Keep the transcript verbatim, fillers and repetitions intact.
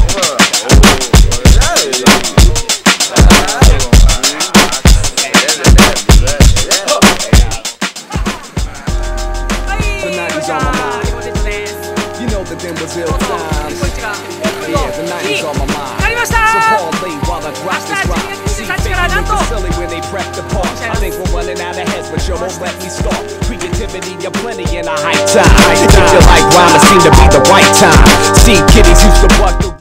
Creativity, you're plenty in a high time. If you like rhyme, it seem to be the right time. See kitties used to buck the